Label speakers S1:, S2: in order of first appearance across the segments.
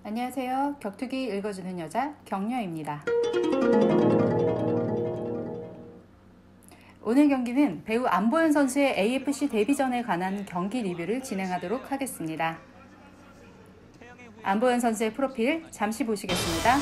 S1: 안녕하세요. 격투기 읽어주는 여자 경녀입니다. 오늘 경기는 배우 안보현 선수의 AFC 데뷔전에 관한 경기 리뷰를 진행하도록 하겠습니다. 안보현 선수의 프로필 잠시 보시겠습니다.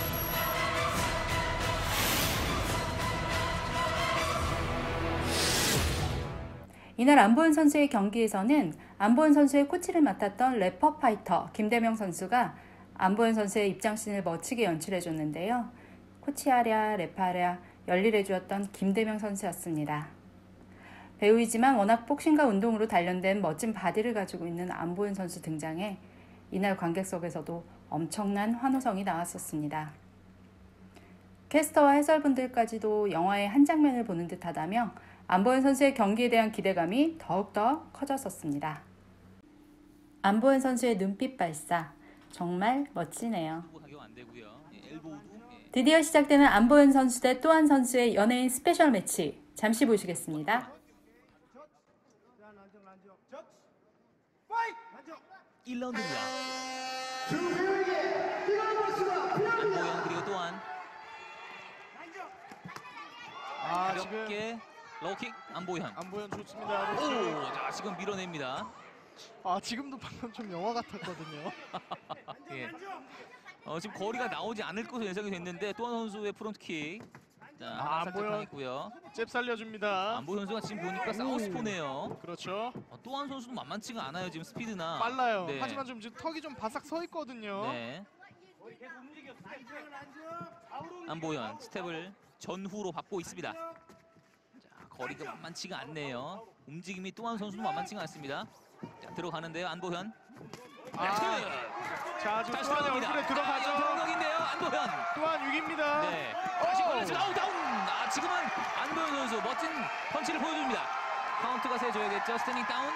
S1: 이날 안보현 선수의 경기에서는 안보현 선수의 코치를 맡았던 래퍼 파이터 김대명 선수가 안보현 선수의 입장씬을 멋지게 연출해줬는데요. 코치하랴 래퍼하랴 열일해주었던 김대명 선수였습니다. 배우이지만 워낙 복싱과 운동으로 단련된 멋진 바디를 가지고 있는 안보현 선수 등장에 이날 관객석에서도 엄청난 환호성이 나왔었습니다. 캐스터와 해설분들까지도 영화의 한 장면을 보는 듯 하다며 안보현 선수의 경기에 대한 기대감이 더욱더 커졌었습니다. 안보현 선수의 눈빛 발사 정말 멋지네요. 드디어 시작되는 안보현 선수 대 또한 선수의 연예인 스페셜 매치 잠시 보시겠습니다.
S2: 1라운드입니다. 안보현 그리고 또한 가볍게 로킥 안보현
S3: 좋습니다.
S2: 오, 자 지금 밀어냅니다.
S3: 지금도 방금 좀 영화 같았거든요.
S2: 예. 지금 거리가 나오지 않을 것으로 예상이 됐는데 또한 선수의 프론트킥. 자, 하나 살짝 당했고요.
S3: 잽 살려줍니다.
S2: 안보현 선수가 지금 보니까 사우스포네요.
S3: 그렇죠.
S2: 또한 선수도 만만치가 않아요. 지금 스피드나.
S3: 빨라요.
S2: 네.
S3: 하지만 좀 턱이 좀 바싹 서 있거든요.
S2: 네. 안보현 스텝을 전후로 밟고 있습니다. 자, 거리가 만만치가 않네요. 움직임이 또한 선수도 만만치가 않습니다. 자, 들어가는데요. 안보현.
S3: 자, 지금
S2: 다시
S3: 또한
S2: 들어갑니다.
S3: 얼굴에 들어가죠.
S2: 공격인데요. 안보현.
S3: 또한 6입니다.
S2: 네. 다시 걸려서 다운. 지금은 안보현 선수 멋진 펀치를 보여줍니다. 카운트가 세줘야겠죠. 스탠딩 다운.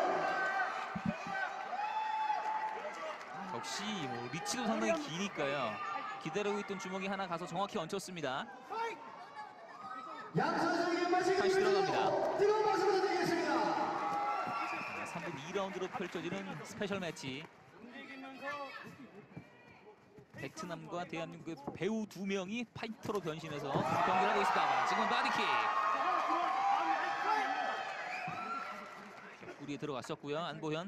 S2: 역시 뭐 리치도 상당히 기니까요. 기다리고 있던 주먹이 하나 가서 정확히 얹혔습니다. 다시 들어갑니다. 3분 2라운드로 펼쳐지는 스페셜 매치. 베트남과 대한민국의 배우 2명이 파이터로 변신해서 경기를 하고 있습니다. 지금은 바디킥. 옆구리에 들어갔었고요. 안보현.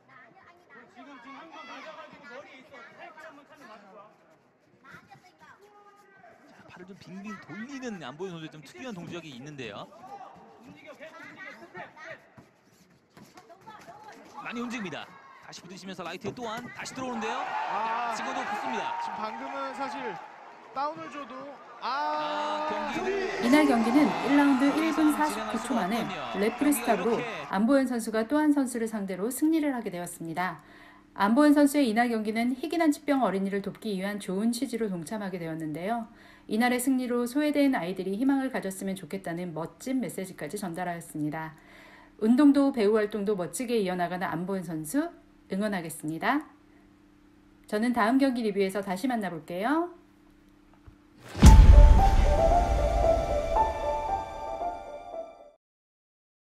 S2: 자, 팔을 좀 빙빙 돌리는 안보현 선수의 좀 특이한 동작이 있는데요. 많이 움직입니다. 다시 부딪히면서 라이트에 또한 다시 들어오는데요. 지금도 붙습니다.
S3: 지금 방금은 사실 다운을 줘도
S1: 이날 경기는 1라운드 1분 49초 만에 레프리 스탑으로 안보현 선수가 또한 선수를 상대로 승리를 하게 되었습니다. 안보현 선수의 이날 경기는 희귀난 치병 어린이를 돕기 위한 좋은 취지로 동참하게 되었는데요. 이날의 승리로 소외된 아이들이 희망을 가졌으면 좋겠다는 멋진 메시지까지 전달하였습니다. 운동도 배우 활동도 멋지게 이어나가는 안보현 선수 응원하겠습니다. 저는 다음 경기 리뷰에서 다시 만나볼게요.